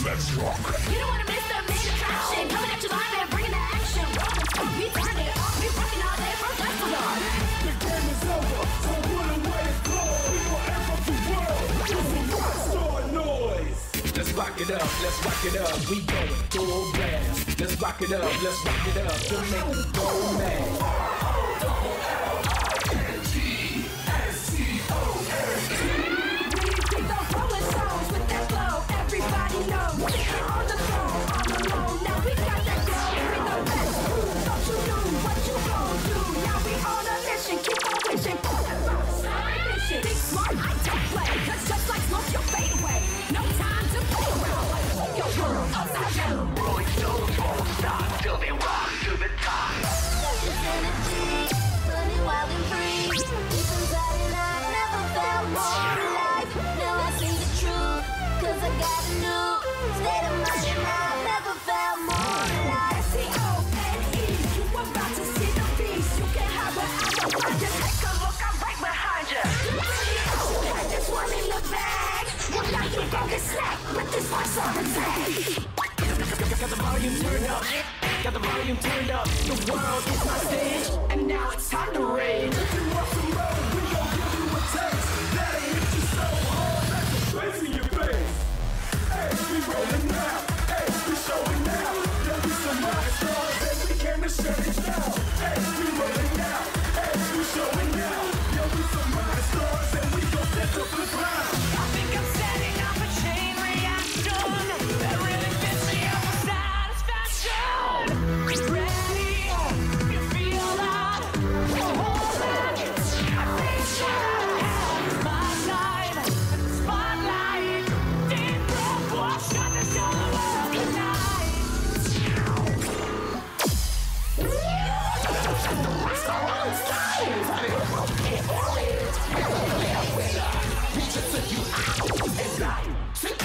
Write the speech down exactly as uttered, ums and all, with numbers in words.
let's rock. You don't wanna miss the main attraction. Coming at you live and bringing the action. We turn it off, we rocking all day from dusk till dawn. The game is over, so what a way to go. We forever the world, this is Rockstar noise. Let's rock it up, let's rock it up. We going full blast. Let's rock it up, let's rock it up. To make you go mad. But this my song and say got the volume turned up, got the volume turned up. The world is my stage, and now it's time to rage. If you want some love, we gon' give you a taste. That ain't hit you so hard, that's a straight to your face. Hey, we rollin' now, hey, we showin' now. There'll be some rock stars, and we came to shut it down. Hey, we rollin' now, hey, we showin' now. There'll be some rock stars, and we gon' set up the ground. I think I'm setting up a chain reaction that really fits me up for satisfaction. Ready? You feel that? Hold it. I think it's my time. Spotlight. Deep breath. Watch out to show the world tonight. We just took you out and like